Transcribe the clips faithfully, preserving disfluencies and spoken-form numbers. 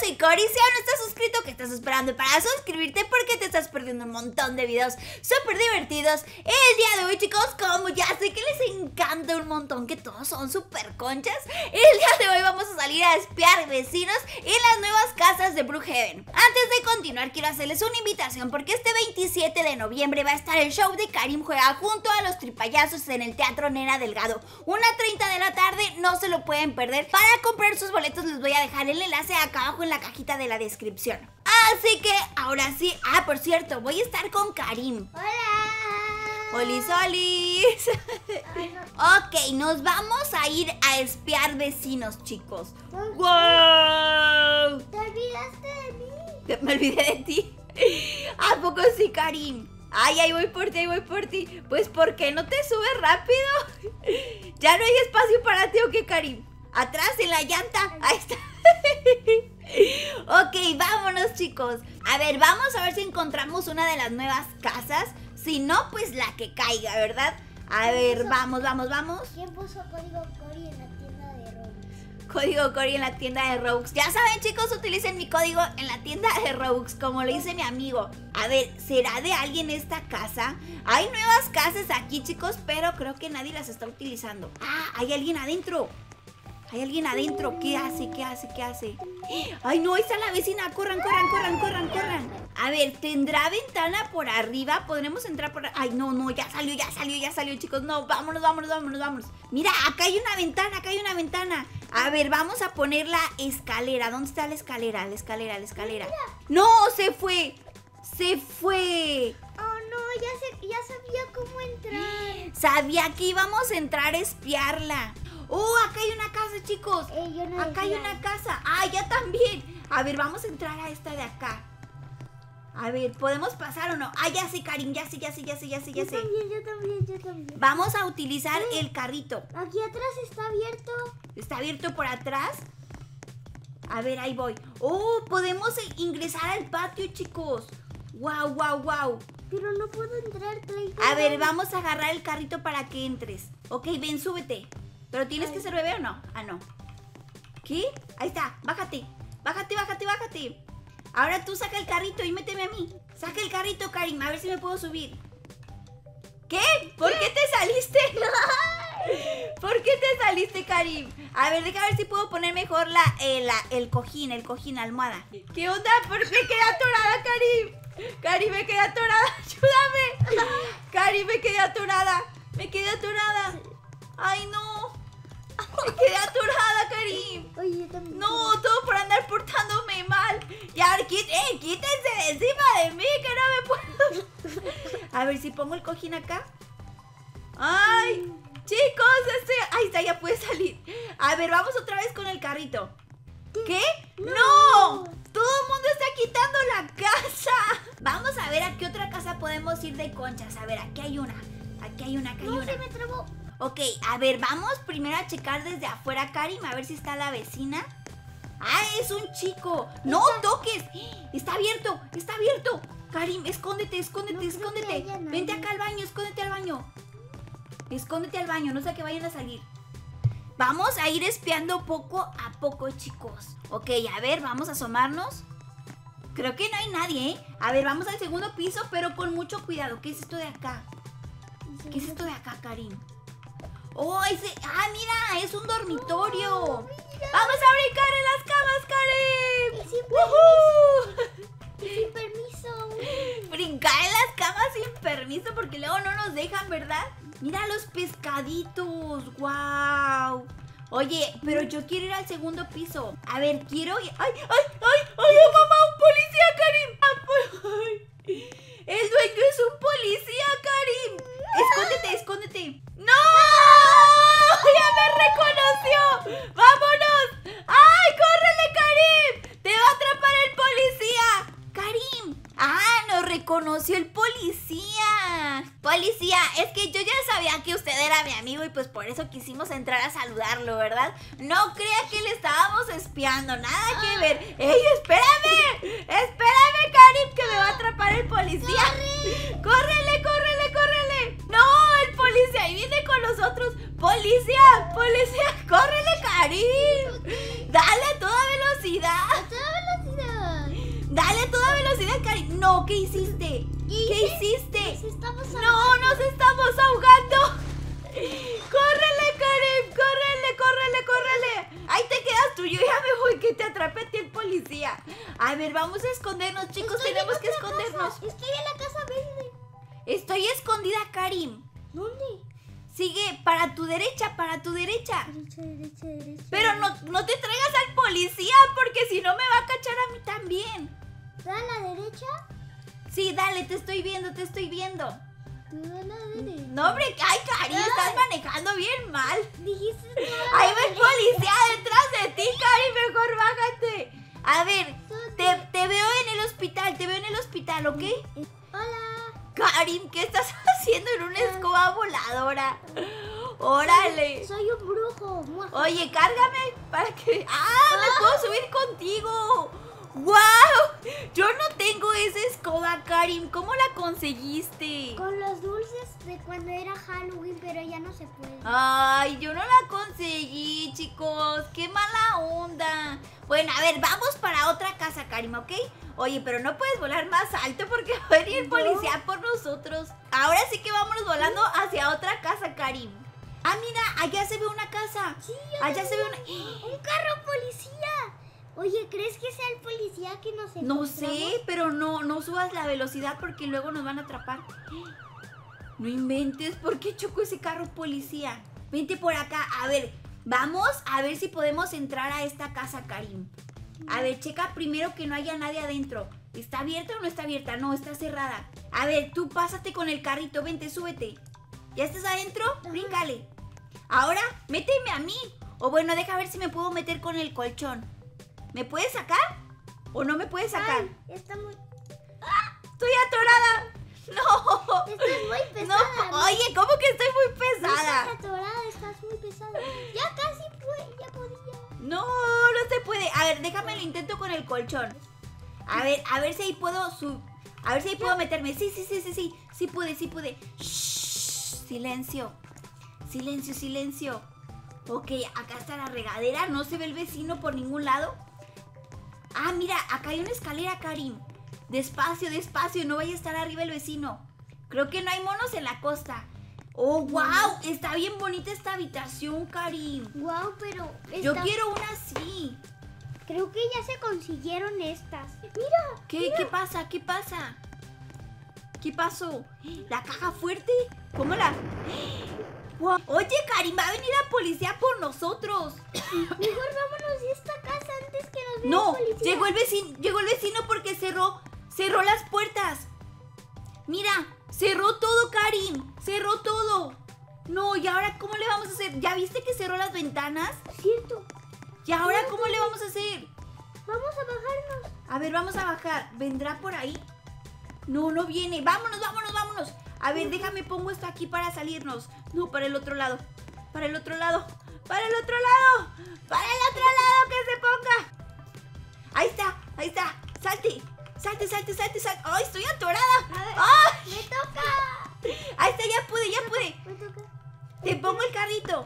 soy Cori, si aún no estás suscrito, ¿qué estás esperando para suscribirte? Porque te estás perdiendo un montón de videos súper divertidos. El día de hoy, chicos, como ya sé que les encanta un montón, que todos son súper conchas, el día de hoy vamos a salir a espiar vecinos en las nuevas casas de Brookhaven. Antes de continuar, quiero hacerles una invitación porque este veintisiete de noviembre va a estar el show de Karim Juega junto a los Tripayazos en el Teatro Nena Delgado. una treinta de la tarde, no se lo pueden perder. Para comprar sus boletos les voy a dejar el enlace acá abajo en la cajita de la descripción. Así que ahora sí, ah, por cierto, voy a estar con Karim. ¡Hola! ¡Olis, olis! Ay, no. Ok, nos vamos a ir a espiar vecinos, chicos. ¿Por qué? ¡Wow! ¿Te olvidaste de mí? Me olvidé de ti. ¿A poco sí, Karim? Ay, ahí voy por ti, ahí voy por ti. Pues, ¿por qué no te subes rápido? ¿Ya no hay espacio para ti o qué, Karim? Atrás, en la llanta. Ahí está. Ok, vámonos, chicos. A ver, vamos a ver si encontramos una de las nuevas casas. Si no, pues la que caiga, ¿verdad? A ver, vamos, vamos, vamos. ¿Quién puso código Cori en la tienda de Robux? Código Cori en la tienda de Robux. Ya saben, chicos, utilicen mi código en la tienda de Robux, como le dice mi amigo. A ver, ¿será de alguien esta casa? Hay nuevas casas aquí, chicos, pero creo que nadie las está utilizando. Ah, hay alguien adentro. Hay alguien adentro. ¿Qué hace? ¿Qué hace? ¿Qué hace? ¡Ay, no! Ahí está la vecina. ¡Corran, corran, corran, corran, corran! A ver, ¿tendrá ventana por arriba? ¿Podremos entrar por...? ¡Ay, no, no! Ya salió, ya salió, ya salió, chicos. No, vámonos, vámonos, vámonos, vámonos. Mira, acá hay una ventana, acá hay una ventana. A ver, vamos a poner la escalera. ¿Dónde está la escalera? La escalera, la escalera. ¡No! ¡Se fue! ¡Se fue! Oh, no, ya, sé, ya sabía cómo entrar. Sabía que íbamos a entrar a espiarla. ¡Oh, acá hay una casa, chicos! Eh, yo no Acá hay decía. una casa. ¡Ah, ya también! A ver, vamos a entrar a esta de acá. A ver, ¿podemos pasar o no? ¡Ah, ya sé, Karim! Ya sé, ya sé, ya sé, ya sé, ya Yo sé. también, yo también, yo también. Vamos a utilizar el carrito. Aquí atrás está abierto. ¿Está abierto por atrás? A ver, ahí voy. ¡Oh, podemos ingresar al patio, chicos! ¡Wow, wow, wow! Pero no puedo entrar, Play. A ver, vamos a agarrar el carrito para que entres. Ok, ven, súbete. ¿Pero tienes Ay. que ser bebé o no? Ah, no. ¿Qué? Ahí está, bájate. Bájate, bájate, bájate. Ahora tú saca el carrito y méteme a mí. Saca el carrito, Karim, a ver si me puedo subir. ¿Qué? ¿Por qué te saliste? ¿Por qué te saliste, Karim? A ver, deja ver si puedo poner mejor la, eh, la, el cojín, el cojín, la almohada. ¿Qué onda? ¿Por qué quedé atorada, Karim? Karim, me quedé atorada. Ayúdame. Karim, me quedé atorada. Me quedé atorada. Ay, no. Me quedé atorada, Karim. Oye, yo también. No, todo por andar portándome mal. Ya, quí- eh, quítense de encima de mí, que no me puedo. A ver si pongo el cojín acá. Ay, chicos, este... Ahí está, ya puede salir. A ver, vamos otra vez con el carrito. ¿Qué? ¡No! No. Todo el mundo está quitando la casa. Vamos a ver a qué otra casa podemos ir de conchas. A ver, aquí hay una. Aquí hay una, aquí hay No, una. se me trabó. Ok, a ver, vamos primero a checar desde afuera, Karim, a ver si está la vecina. ¡Ah, es un chico! ¡No toques! ¡Está abierto! ¡Está abierto! Karim, escóndete, escóndete, No creo escóndete. que haya nadie. Vente acá al baño, escóndete al baño. Escóndete al baño, no sé que vayan a salir. Vamos a ir espiando poco a poco, chicos. Ok, a ver, vamos a asomarnos. Creo que no hay nadie, ¿eh? A ver, vamos al segundo piso, pero con mucho cuidado. ¿Qué es esto de acá? ¿Qué es esto de acá, Karim? ¡Oh, ese! ¡Ah, mira! ¡Es un dormitorio! Oh, mira. ¡Vamos a brincar en las camas, Karim! Y sin ¡Woohoo! Y sin permiso. Brincar en las camas sin permiso porque luego no nos dejan, ¿verdad? ¡Mira los pescaditos! ¡Guau! Oye, pero yo quiero ir al segundo piso. A ver, quiero... ¡Ay, ay, ay! ¡Ay, mamá! ¡Un policía, Karim! ¡Ay! ¡El dueño es un policía, Karim! ¡Escóndete, escóndete! ¡No! ¡Ya me reconoció! ¡Vámonos! ¡Ay, córrele, Karim! ¡Te va a atrapar el policía! ¡Karim! ¡Ah, nos reconoció el policía! Policía, es que yo ya sabía que usted era mi amigo y pues por eso quisimos entrar a saludarlo, ¿verdad? No crea que le estábamos espiando, nada que ver. ¡Ey, espérame! ¡Espérame, Karim, que me va a atrapar el policía! ¡Córrele, córrele, córrele! ¡No, el policía ahí viene con nosotros! ¡Policía, policía! ¡Córrele, Karim! ¡Dale a toda velocidad! A toda velocidad. Dale a toda velocidad, Karim. No, ¿qué hiciste? ¿Qué, ¿Qué hiciste? Nos estamos ahogando. No, nos estamos ahogando. ¡Córrele, Karim! ¡Córrele, córrele, córrele! Ahí te quedas tú, yo ya me voy, que te atrape a ti el policía. A ver, vamos a escondernos, chicos, Estoy tenemos en que otra escondernos. casa. Estoy en la casa verde. Estoy escondida, Karim. ¿Dónde? Sigue, para tu derecha, para tu derecha. Derecha, derecha, derecha. Pero no, no te traigas al policía, porque si no me va a cachar a mí también. ¿Da a la derecha? Sí, dale, te estoy viendo, te estoy viendo. ¿Tú da a la derecha? No, hombre, ay, Karim, estás manejando bien mal. Dijiste tú a la Ahí va el derecha. policía detrás de ti, Karim, mejor bájate. A ver, te, te veo en el hospital, te veo en el hospital, ¿ok? Hola. Karim, ¿qué estás haciendo en una escoba voladora? Órale. Soy un brujo. Oye, cárgame para que... ¡Ah! ¡Me puedo subir contigo! ¡Wow! Yo no tengo esa escoba, Karim. ¿Cómo la conseguiste? Con los dulces de cuando era Halloween, pero ya no se puede. Ay, yo no la conseguí, chicos. ¡Qué mala onda! Bueno, a ver, vamos para otra casa, Karim, ¿ok? Oye, pero no puedes volar más alto porque va a venir el policía por nosotros. Ahora sí que vámonos volando hacia otra casa, Karim. Ah, mira, allá se ve una casa. Sí, yo Allá se ve también. una... Un carro policía. Oye, ¿crees que sea el policía que nos No encontramos? sé, pero no, no subas la velocidad porque luego nos van a atrapar. No inventes, ¿por qué chocó ese carro policía? Vente por acá, a ver, vamos a ver si podemos entrar a esta casa, Karim. A ver, checa primero que no haya nadie adentro. ¿Está abierta o no está abierta? No, está cerrada. A ver, tú pásate con el carrito, vente, súbete. ¿Ya estás adentro? Bríncale. Ahora, méteme a mí. O bueno, deja ver si me puedo meter con el colchón. ¿Me puedes sacar? ¿O no me puedes sacar? Ay, está muy... ¡Estoy atorada! ¡No! Estás muy pesada. No, ¿no? oye, ¿cómo que estoy muy Estás pesada? atorada, estás muy pesada. Ya casi fue, ya podía. No, no se puede. A ver, déjame lo intento con el colchón. A ver, a ver si ahí puedo sub... A ver si ahí puedo meterme. Sí, sí, sí, sí, sí. Sí pude, sí pude. Shh, silencio. Silencio, silencio. Ok, acá está la regadera. No se ve el vecino por ningún lado. Ah, mira, acá hay una escalera, Karim. Despacio, despacio, no vaya a estar arriba el vecino. Creo que no hay monos en la costa. Oh, wow, está bien bonita esta habitación, Karim. Wow, pero Yo está- quiero una así. creo que ya se consiguieron estas. Mira, ¿Qué, ¿Qué pasa? ¿Qué pasa? ¿Qué pasó? ¿La caja fuerte? ¿Cómo la...? Wow. Oye, Karim, va a venir la policía por nosotros. mejor vámonos de esta casa antes que nos vea No, el policía. llegó el vecino, llegó el vecino porque cerró, cerró las puertas. Mira, cerró todo, Karim, cerró todo. No, ¿y ahora cómo le vamos a hacer? ¿Ya viste que cerró las ventanas? Cierto. ¿Y ahora cómo le vamos a hacer? Vamos a bajarnos. A ver, vamos a bajar. ¿Vendrá por ahí? No, no viene. Vámonos, vámonos, vámonos. A ver, déjame, pongo esto aquí para salirnos. No, para el otro lado. Para el otro lado. Para el otro lado. Para el otro lado, que se ponga. Ahí está, ahí está. Salte, salte, salte, salte, salte. ¡Ay, estoy atorada! A ver, ¡Ay! me toca. Ahí está, ya pude, ya pude. Me toca. Te pongo el carrito.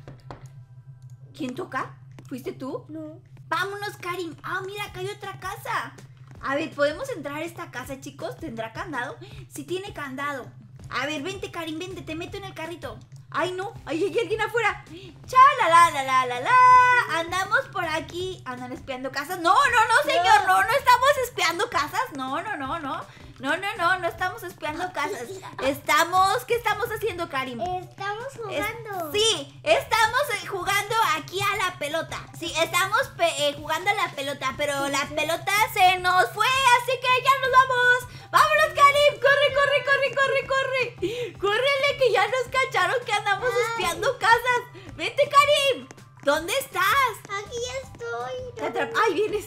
¿Quién toca? ¿Fuiste tú? No. Vámonos, Karim. Ah, mira, acá hay otra casa. A ver, ¿podemos entrar a esta casa, chicos? ¿Tendrá candado? Sí tiene candado. A ver, vente, Karim, vente, te meto en el carrito. Ay, no, ahí hay alguien afuera. Cha, la, la, la, la, la, la. Andamos por aquí. ¿Andan espiando casas? No, no, no, señor, no, no estamos espiando casas. No, no, no, no. No, no, no, no estamos espiando casas. Estamos, ¿qué estamos haciendo, Karim? Estamos Es- jugando. sí, estamos eh, jugando aquí a la pelota. Sí, estamos pe- eh, jugando a la pelota, pero la pelota se nos fue, así que ya nos vamos. Vámonos, Karim, corre, corre, corre, corre, corre. Córrele que ya nos cacharon que andamos Ay. espiando casas. Vente, Karim. ¿Dónde estás? Aquí estoy. Te atrap- Ay, vienes.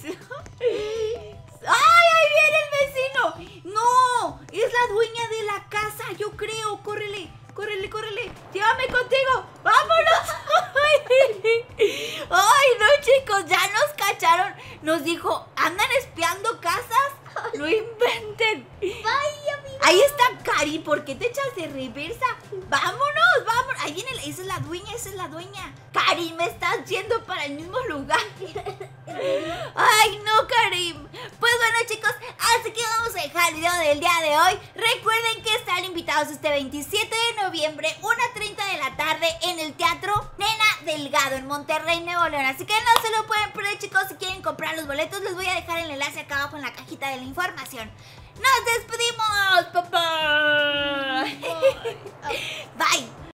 ¡Ay, ahí viene el vecino! ¡No! Es la dueña de la casa, yo creo. Córrele, córrele, córrele. Llévame contigo. ¡Vámonos! ¡Ay, no, chicos! Ya nos cacharon. Nos dijo, ¿andan espiando casas? No inventen. Vaya, mira. Ahí está Karim. ¿Por qué te echas de reversa? ¡Vámonos, vámonos! Ahí viene, la- esa es la dueña, esa es la dueña. Karim, me estás yendo para el mismo lugar. Ay, no, Karim. Pues bueno, chicos, del día de hoy. Recuerden que están invitados este veintisiete de noviembre, una treinta de la tarde, en el Teatro Nena Delgado en Monterrey, Nuevo León. Así que no se lo pueden perder, chicos. Si quieren comprar los boletos, les voy a dejar el enlace acá abajo en la cajita de la información. ¡Nos despedimos, papá! Bye. Bye.